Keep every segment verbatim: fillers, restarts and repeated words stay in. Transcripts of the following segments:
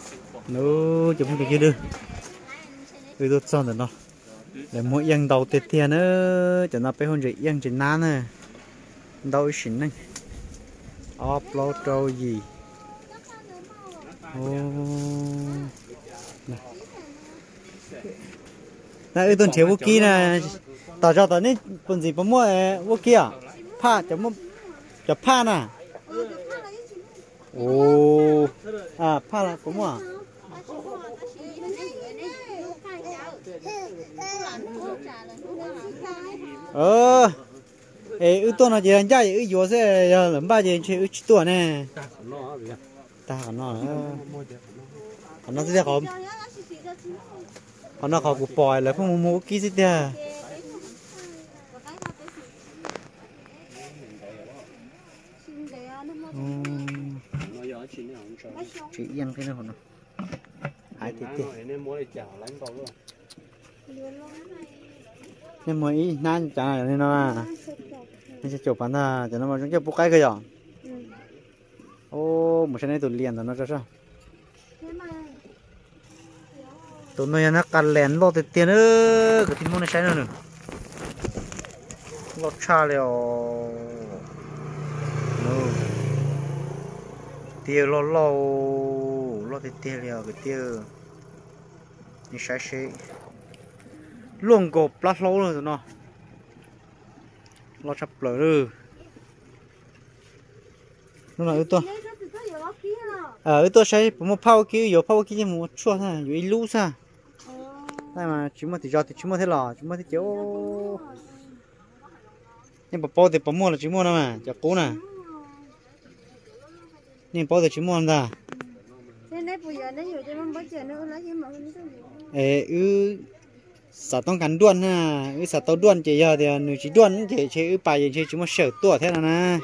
nó chụp không được chưa đưa tôi tốt xong rồi nó để mỗi yên đầu tiệt tiền nữa cho nó phải hôn gì yên chỉ nan nè đâu xỉn này upload trâu gì ô này tuần chiều vô kia nè tao cho tao ní tuần gì bấm mua vô kia pha chấm mua chấm pha nè ô à pha là bấm mua ờ ê ư tôi nói gì anh trai ư vô sẽ làm ba gì chơi ư tuổi nè ta còn nó còn nó sẽ không còn nó còn cục bòi là không mua kí gì thế chị yên cái nào nó hai tí tí nhưng mà ý nan chả là nên nó à nên sẽ chụp bản ra cho nó mà chúng ta bốc cái cái gì ô một cái này tụi liền rồi nó ra sao tụi nó nó cắt lén lo tiền tiền ơ cái tin muốn này sai nữa lót cha liao tiêu lo lo lo tiền tiền liao cái tiêu như sai sai luôn gộp lát lâu rồi tụi nó lo chập lỡ rồi nó là ư tôi ờ ư tôi sai một phao kia yếu phao kia một chua thôi yếu lú sa đây mà chúng mà thì do thì chúng mà thế lò chúng mà thế kiểu nhưng mà bao thì bao mua là chúng mua đâu mà chả cố nè nhưng bao thì chúng mua làm ra ê ư sao tông cắn đuôn ha ư sao tao đuôn chỉ giờ thì người chỉ đuôn chỉ chỉ ư bài chỉ chúng mà sợ tua thế nào nè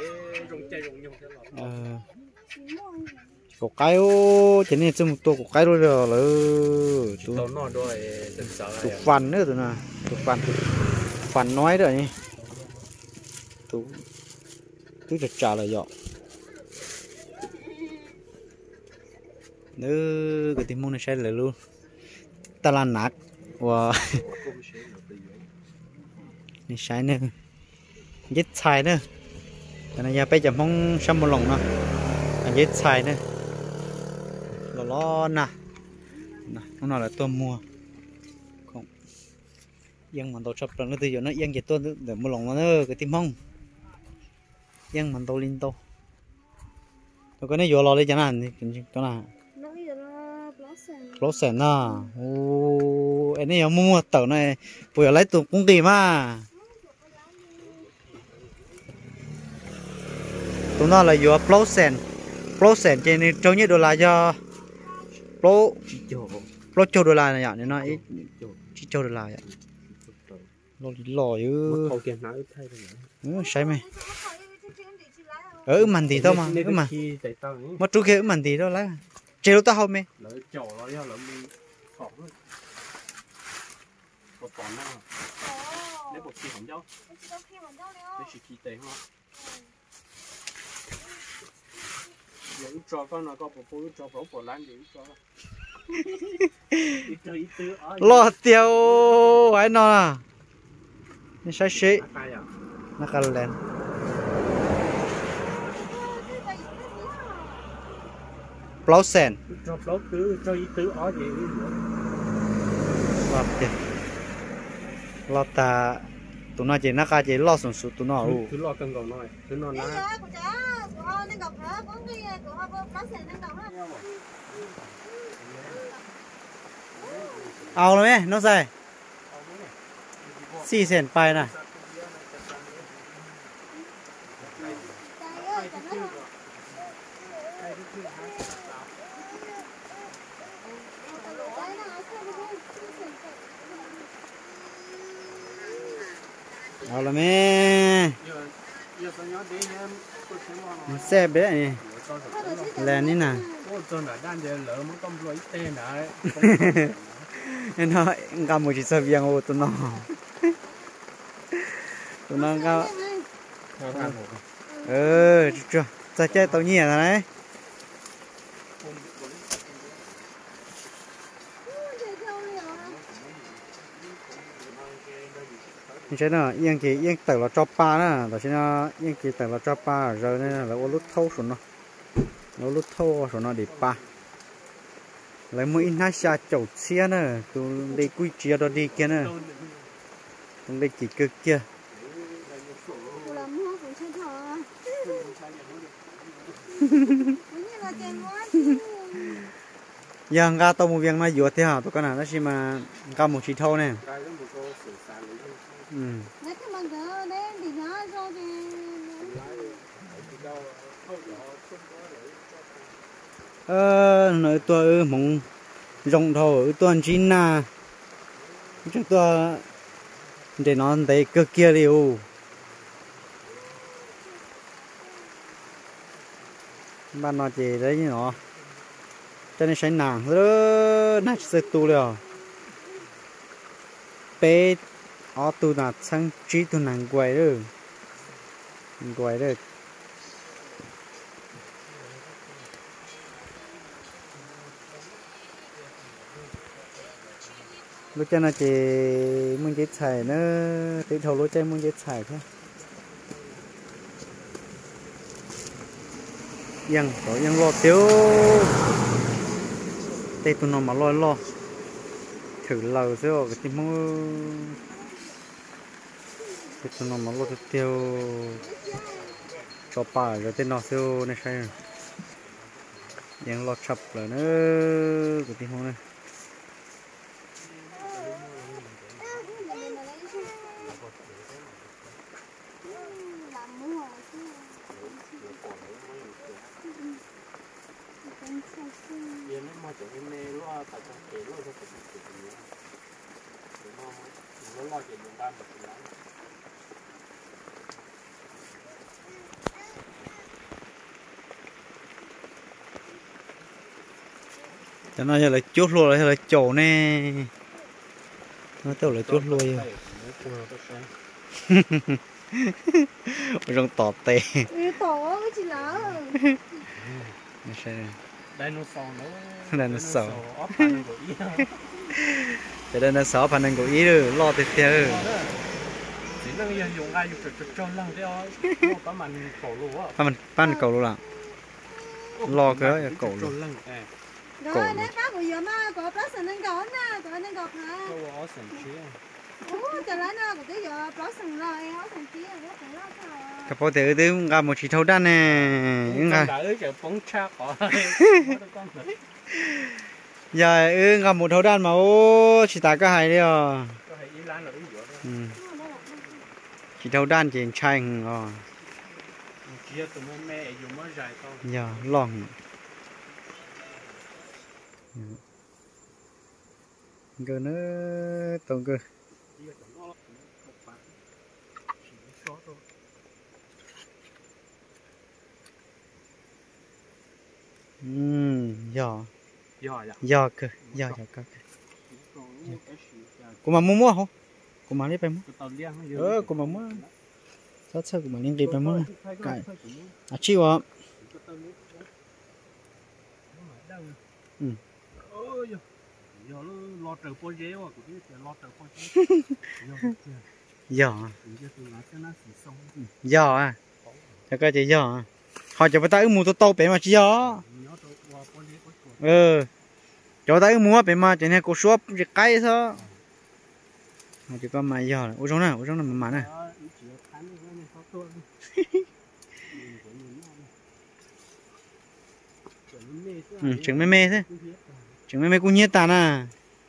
cổ cái ô chỉ nên chấm một tua cổ cái rồi rồi tụ tụ phần nữa tụi nào tụ phần phần nói rồi nhỉ tụ cứ được trả lời dọ nữa cái tim môn này sẽ lại luôn ta là nát wow này sai nữa giết sai nữa cái này giờ bây giờ mong xăm một lồng nữa giết sai nữa lo lo nè nó nào là tôi mua không yên mà tôi sắp rồi nó từ giờ nó yên vậy tôi để một lồng nữa cái tim mong yên mà tôi linh tôi tôi có này vô lo đi chẳng hạn thì chỗ nào lót sền à ô anh ấy mua tàu này bây giờ lấy tụi cũng tìm à tụi nó là vừa lót sền lót sền trên này trâu nhất đô la cho lót lót châu đô la này nhỉ nó ít chỉ châu đô la vậy lót lò chứ sai mày ở mình thì thôi mà cứ mà mất trước kia mình thì đó lấy chế tao không mày lo tiêu ấy nó à nó sai xí nó cắt lên plau sen plau tứ cho ý tứ ó gì ok lo ta tụi nó chỉ nó cái chỉ lo sủng sủng tụi nó u tụi lo cần còn nói tụi nó nói ao rồi nó dài xì sen bay nè ao là mẹ xe bé này lên đi nè nó cầm một chiếc xe viên ô tụi nó tụi nó cao ừ chưa ra chơi tàu nhẹ rồi đấy như thế nào yên kỳ yên tự là cho ba nữa đó chính là yên kỳ tự là cho ba rồi nên là ô lút thâu xuống nó ô lút thâu xuống nó để ba lấy mỗi nát xa chậu xe nữa tôi đi quy chia đó đi kia nữa tôi đi chỉ cực kia giờ ga tàu một viên mà vừa thế hả tôi có nào đó chỉ mà ga một chỉ thâu này ừ. ờ nói tôi mong rộng thầu tuần chín na chúng tôi để nó thấy cực kia liều ban nó chỉ đấy như nó cho nên sẽ nàng rất nát sẽ tu liều bé ở tu là sang trí tu nàng quay rồi quay rồi lúc cho nó chỉ muốn chết xài nó tí thầu lúc cho muốn chết xài thôiยังก็ยังรอเตียวเตะตัวน้องมาลอยรอถือเราเสียวก็ที่มือเตะตัวน้องมาลอยเตียวชอบป่าแล้วเตะน้องเสียวในใช่ยังรอชับเลยเนอะก็ที่มือเนี่ยcho nó là chốt luôn là là chổ nè nó tưởng là chốt luôn trong tỏ tè tỏ cái gì đó đây nó sầu đây nó sầu để đây nó sầu phần năng của ý rồi lo tiếp theo chỉ năng dùng ai dùng cho cho năng đấy thôi có mình cổ lúa à mình pan cầu luôn là lo cái cầu luôn rồi đấy bác bây giờ mà có bác sẵn nên có nè có nên có hả có sẵn chia ủa chờ lấy nó cái giờ bác sẵn rồi có sẵn chia rồi phải lo sao cái bao tử tôi gặp một chỉ thâu đan nè nhưng mà đỡ chờ phóng cha bỏ giờ ừ gặp một thâu đan mà ô chỉ tại có hai đi à chỉ thâu đan chỉ trai à giờ lòng cơ nó tông cơ ừm giờ giờ cơ giờ giờ cơ cô mà mua mua không cô mà điไปmua ờ cô mà mua sao sao cô mà liên điไปmua cái à chiêu à ừ giờ nó lo trời po dễ quá cũng biết lo trời po dễ giờ giờ à cho cái gì giờ họ cho ta mua tô bé mà chỉ giờ ừ cho ta mua bé mà chỉ này cô shop chỉ cái thôi họ chỉ có mà giờ u trong này u trong này mà này ừ chừng mê mê thế chừng mê mê cũng nhiệt tàn à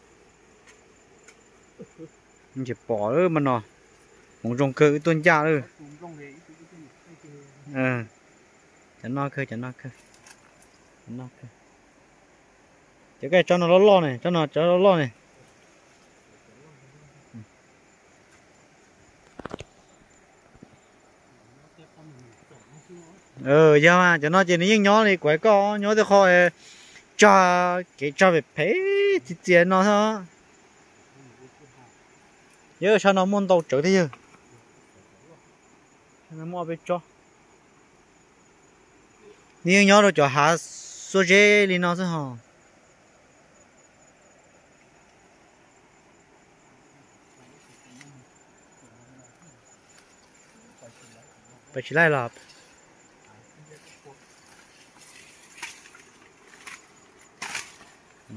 chỉ bỏ nữa mà nó muốn rong cơ tuần cha nữa ờ chẳng nó cơ chẳng nó cơ chẳng nó cơ chứ cái cho nó lo lo này cho nó cho nó lo này ờ giờ mà cho nó chỉ những nhỏ này quậy co nhỏ thì khỏi cho cái cho về phế thì tiền nó thôi giờ sao nó muốn tàu trở thế chứ nó mua về cho những nhỏ rồi cho hạ số dễ đi nó thôi hả phải chỉ lại là ừ.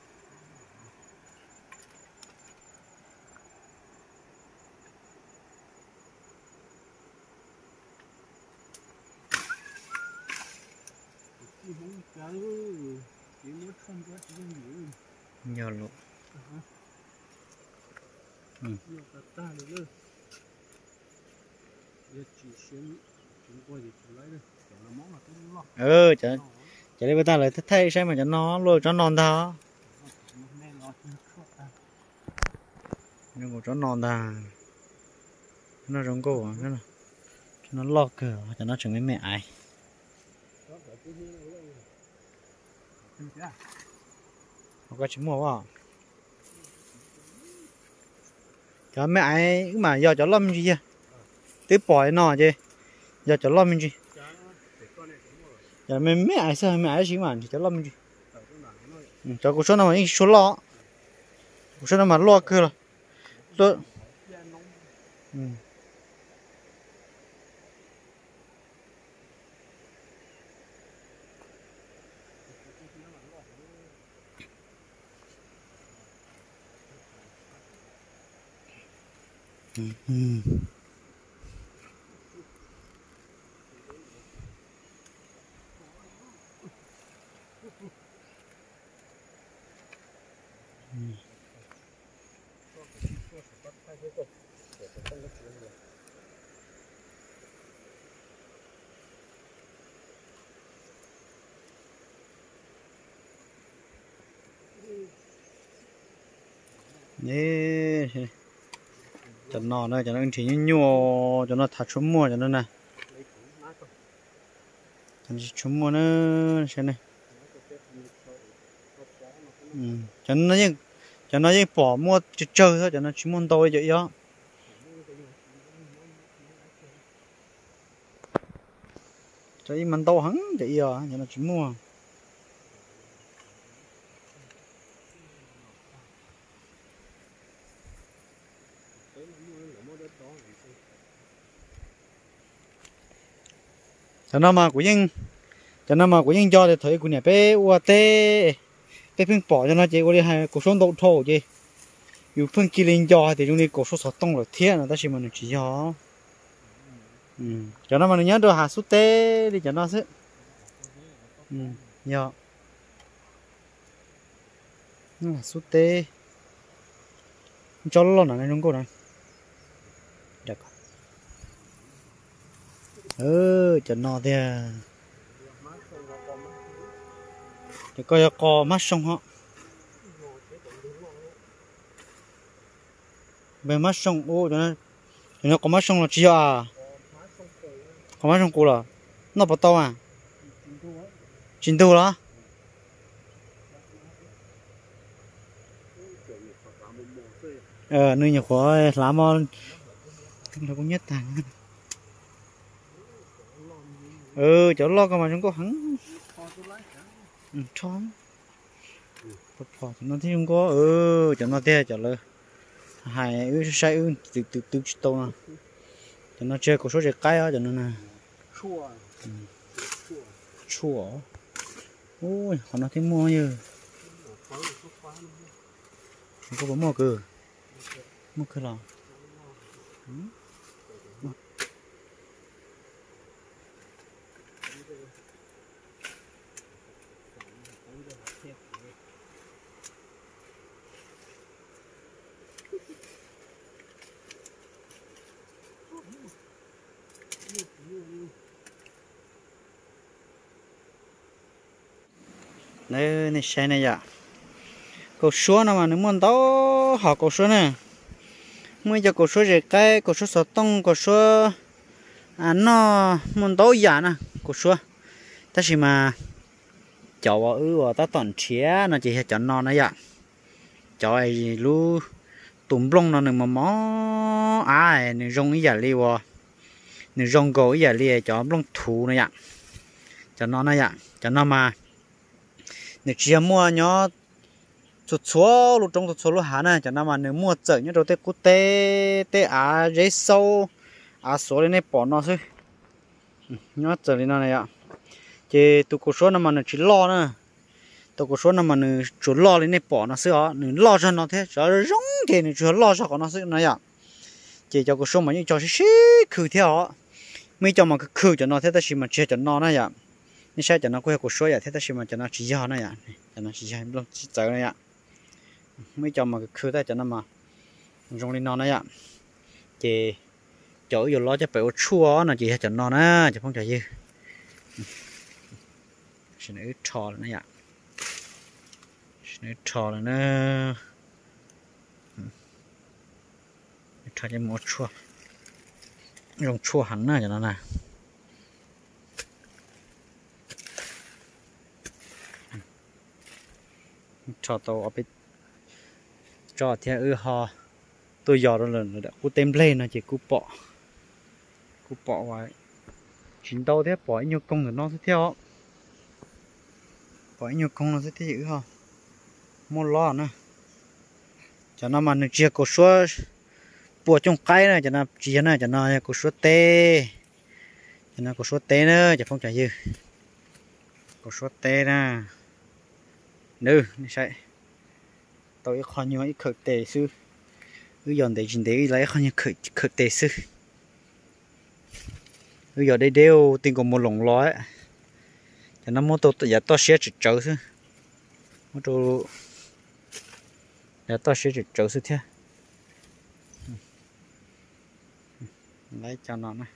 Nhiều luôn ừ. Ừ chả chả đây ta lại thay xem mà cho nó luôn cho non đó nhưng mà cho non ta nó giống cô à nó nó lo cửa cho nó chẳng mấy mẹ ai không có chim mua vào cho mẹ ai mà giờ cho lâm gì tiếp bỏ nó chứ giờ cho lâm gì giờ mẹ mẹ ai sao mẹ ai chỉ mà cho lâm gì cho cô số nào mà số lo cô số nào mà lo cơ là lo ừ. Ừ. Ừ. Nè cho nó nữa cho nó chỉ nhua cho nó thả trúng mua cho nó nè cho nó trúng mua nữa xem này ừ. cho nó như cho nó như bỏ mua chơi chơi thôi cho nó chỉ muốn tôi vậy đó cho ý mình tao hắn vậy giờ cho nó chỉ mua cho nó mà của nhưng cho nó mà của nhưng cho thì thấy của nhà bé uat bé phun bỏ cho nó chỉ có đi hai cuộc sống đậu thổ chứ dù phun kia lên cho thì chúng đi cuộc sống sọt tông rồi thiết là ta chỉ mà chỉ cho ừ. Cho nó mà nhớ đồ hạt sút tê đi cho nó chứ ừ. Nhớ nó là sút tê cho nó là này đúng cô này được ừ cho nó thì để coi có mắt sông họ về mắt sông ô cho nó cho nó có mắt sông là chi à có mắt sông cũ là nó bắt tao à chín tu đó ờ nơi nhà của lá mòn nó cũng nhất thằng ừ chỗ lo cơ mà chúng có hắn ừ chón phật phật nó thấy không có ừ cho nó thế cho lơ hai ư sai ư từ từ từ to nè cho nó chơi có số chơi cái á cho nó nè chua chua ôi còn nó thấy mua như không có mua cơ mua cơ nào đây này xe này dạ cổ số nào mà nếu muốn tao họ cổ số này mới cho cổ số gì cái cổ số số tông cổ số à nó muốn tao giả nè cổ số ta chỉ mà cháu ư ta toàn chia nó chỉ cho nó này dạ cháu ấy lu tụm lông nó mà mó ai nè rong ý giả li wo nè rong gỗ ý giả li cho lông thú này dạ cho nó này dạ cho nó mà nếu chỉ mua nhó chút số lúc trong chút số lúc hả này cho nên mà nếu mua chở như đầu tết cút tê tê à dễ sâu à số này bỏ nó thôi nó trở lên nó này ạ chị tụ cổ số nó mà nó chỉ lo nữa tụ cổ số nó mà nó chủ lo lên này bỏ nó xưa nó lo cho nó thế cho rong thì nó chủ lo cho nó xưa này ạ chị cho cổ số mà những cho xí khử theo mấy cho mà khử cho nó thế ta chỉ mà chơi cho nó này ạ như sai cho nó quay cổ số vậy thế ta chỉ mà cho nó chỉ cho này ạ cho nó chỉ cho luôn chỉ chờ này ạ mấy cho mà khử ta cho nó mà rong lên nó này ạ chị chỗ vô lo cho bèo chua nó chỉ cho nó nè chứ không cho gì xin nữa trò này ạ xin nữa trò này nè trò cho mua chua dùng chua hẳn nè cho nó nè trò tàu ở bên trò theo ư ho tôi dò rồi lần đã cú tem lên nó chỉ cú bỏ cú bỏ ngoài chính đâu thế bỏ nhiều công rồi nó sẽ theo bỏ nhiều công nó sẽ theo dữ ha mua lo nữa cho nó mà nó chia cổ số bùa trong cái này cho nó chia này cho nó cổ số tê cho nó cổ số tê nữa cho không trả dư cổ số tê nè nữ như vậy tôi khó nhớ ít khởi tê sư cứ dọn để chính để lấy khó nhớ khởi khởi tê sư bây giờ đây đều tiền còn một lồng lói cho nó mua tôi giờ tôi sẽ chỉ trâu chứ mua tôi giờ tôi sẽ chỉ trâu chứ thế lấy cho nó này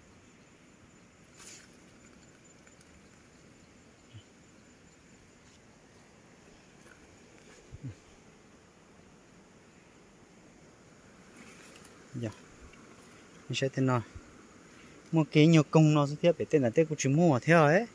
giờ mình sẽ thế nào mua cái nhiều công nó sẽ tiếp để tên là tên của chỉ mua theo ấy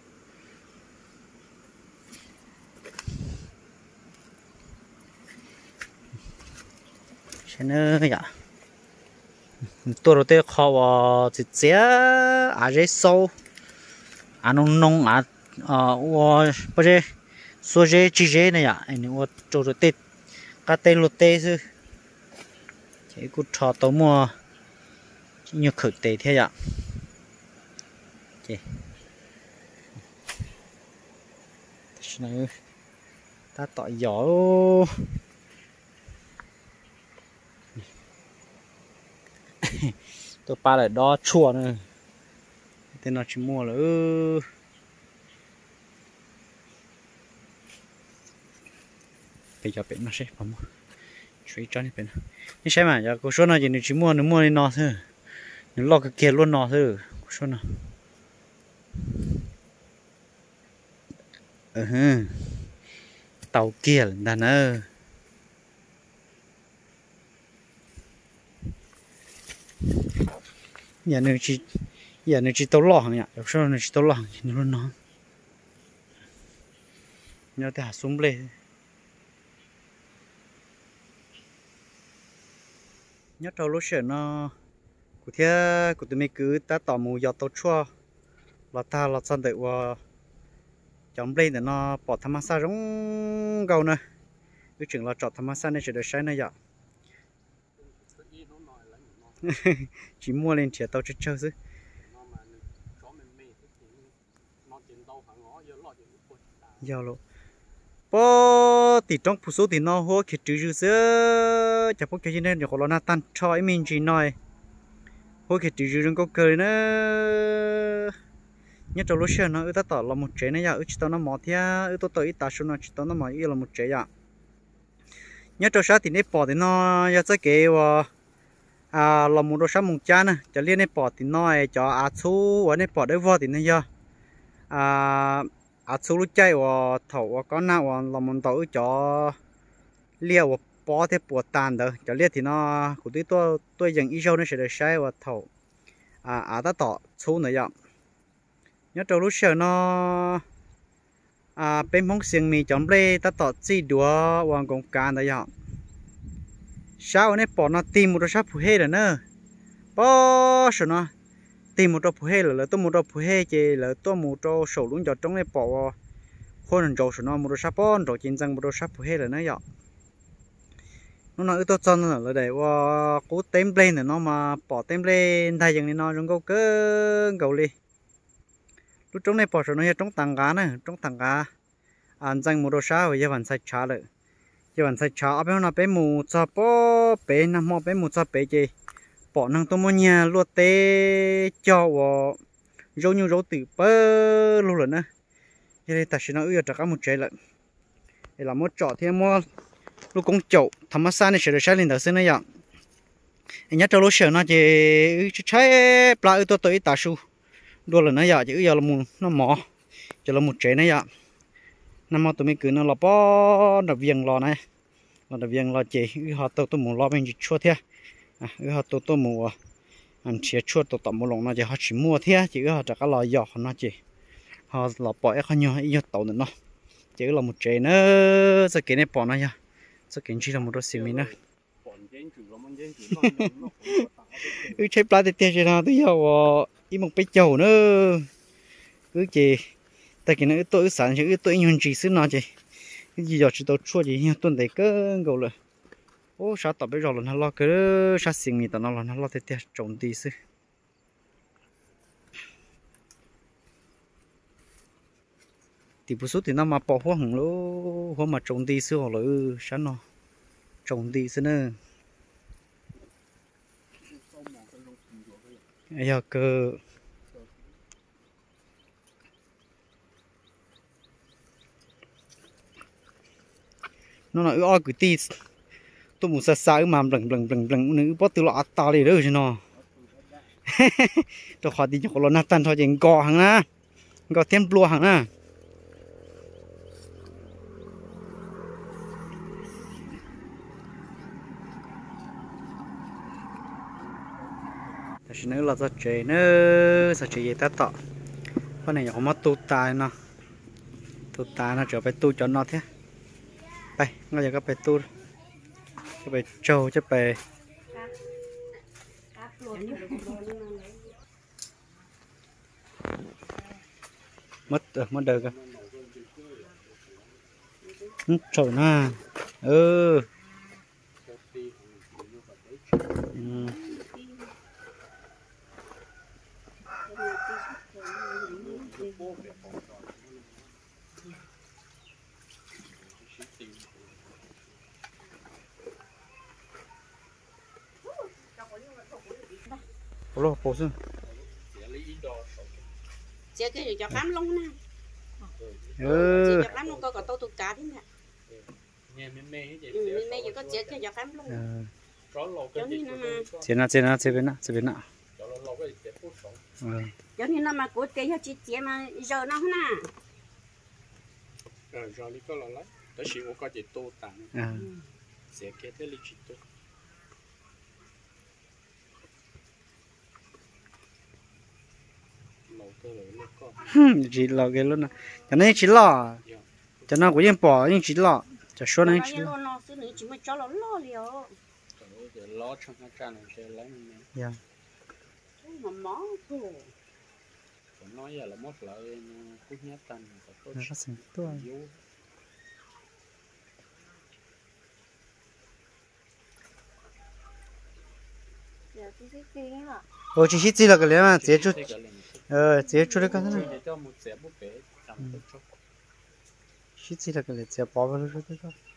thế nữa vậy tôi đầu tiên khó vào chỉ chế à cái sâu à nông nông à à và bây giờ số chế chỉ chế này à anh và cho rồi tết cái tên lót tết chứ cái cút trò tàu mua nhiều khởi tệ thế ạ này ta tỏi giỏ tôi ba lại đo chua nữa tên nó chỉ mua là ư bây giờ bên nó sẽ phải mua suy cho nên bên như xem mà giờ cô số nào chỉ chỉ mua nó mua đi nó thôi nó lo cái kia luôn nó thôi cô số nào ừ hừ tàu kia là đàn ơ giờ nó chỉ giờ nó chỉ tàu lò hàng nhỉ đâu sao nó chỉ tàu lò nó luôn nó nhớ tới hạt súng lê nhớ tàu lúc xưa nó của thế của tụi mình cứ ta tàu mù giọt tàu chua là ta là sao để qua chọn lên để nó bỏ tham gia sa giống gầu nè cứ chừng là chọn tham gia này chỉ được sai này vậy chỉ mua lên chỉ tao chơi chơi chứ giờ luôn bố thì trong phụ số thì nó hoa khi trừ dư sữa chả có cái gì nên được nó tan cho ấy mình chỉ nói hoa khi trừ dư đừng có cười nữa nhớ trong lúc xưa nó ư ta tỏ là một chế này ya ư chỉ tao nó mỏ thia ư tôi tới ta số nó chỉ tao nó mỏ yêu là một chế ya nhớ trong sáng thì nếp bỏ thì nó ya tới kêu à là một đồ sáng mùng cha nè cho liên nếp bỏ thì nó cho à chú ở nếp bỏ đấy vô thì nó ya à à chú lúc chạy và thầu có nào và là một tàu cho liều bỏ thế bỏ tàn đó cho liệt thì nó của tôi tôi tôi dừng ít sau nó sẽ được sai và thầu à à ta tỏ chú này ya nhớ trong lúc xưa nó à bên mong xiên mì chọn plei ta tọt chỉ đùa hoàng công can đấy ạ sao này bỏ nó tìm một số phụ hệ rồi nữa bỏ số nó tìm một số phụ hệ là tôi một số phụ hệ chỉ là tôi một số sầu luôn cho trong này bỏ khôn rồi số nó một số bỏ rồi chiến tranh một số phụ hệ rồi nữa ạ nó nói tôi cho nó là để qua cố tem plei này nó mà bỏ tem plei thay dừng này nó trong câu cơ cầu đi lúc trong này bỏ số nó hiện trong tảng cá này trong tảng cá ăn danh một đồ sao vậy vẫn sạch chả rồi giờ vẫn sạch chả bên nó bé mù cho bó bé nằm mò bé mù cho bé gì bỏ năng tôi mua nhà luôn tê cho vào rau như rau tử bơ luôn rồi nè giờ đây ta sẽ nói ưa chắc một trái lợn để làm một trọ thêm mua lúc công chậu thầm mát xa này sẽ được sai lên đầu xin này ạ anh nhớ cho lúc sửa nó chỉ trái pla ư tôi tới ta su đua là nó dạ chứ giờ là một nó mỏ giờ là một trái này ạ năm mà tụi mình cứ nó là bó đập viền lò này là đập viền lò chỉ họ tôi tôi muốn lo bên chỉ chua thế à họ tôi tôi muốn anh chỉ chua tôi tầm một lòng nó chỉ họ chỉ mua thế chỉ họ chắc là giỏ nó chỉ họ là bỏ cái nhau ít tàu nữa nó chỉ là một trái nữa sẽ cái này bỏ nó nha sẽ cái chỉ là một đôi xì mình nữa cứ chơi plá thì tiền nào tôi giờ ít một cái chầu nữa cứ chỉ tại cái này tôi sản chứ tôi nhon chỉ xứ nào chỉ cái gì giờ chỉ tôi chua gì nhưng tuần đấy cứ gầu rồi ô sao tập bây giờ là nó lo cái sao xin mi tao nó là nó lo thì tiền trồng đi xứ thì bữa số thì nó mà bỏ hoa hồng lố hoa mà trồng đi xứ họ là sao nó trồng đi xứ nữa ai giờ cơ nó là oi cứ ti tôi muốn xa xa mà lần lần lần lần nữa bắt từ lọ to đi nữa chứ nó tôi khỏi đi cho nó nát tan thôi chỉ gò hàng na gò thêm lúa hàng naแต่ฉันนึกเราจะเจอเนอะจะเจอตัดต่อเพราะเนี่ยเขามาตูตายเนาะตูตายเนาะจะไปตูจนนอเท่ไปงั้นจะก็ไปตูจะไปโจจะไปmất rồi mất đời cơ trời na ừ Ủa, bổ sung. Chị cái cho cám luôn nè. Ừ. Cho cám luôn coi có tô tô cá thế nè. Nghe mê mê vậy. Ừ, mê giờ có chị cái cho cám luôn. Cho nên nó mà. Chị nào chị nào chị bên nào chị bên nào. Cho nên nó mà cố cái chị chị mà giờ nó nè. Rồi rồi đi có là lấy. Tới chị có chị tô tặng. À. Sẽ cái thế lịch chị tô. Chỉ lò cái luôn nè, cho nên chỉ lò, cho nên cũng yên bỏ nhưng chỉ lò, cho số này chỉ lò. Nó xứ này chỉ mới cho nó lo liều. Lo trong cái trà này sẽ lấy mình. Dạ. Mà mó thôi. Nói giờ là mất lại cút nhát tan. Nó rất xinh tốt. Ồ chỉ chỉ là cái này mà chỉ chút, ờ chỉ chút cái này. Chỉ chỉ là cái này chỉ bỏ vào luôn rồi.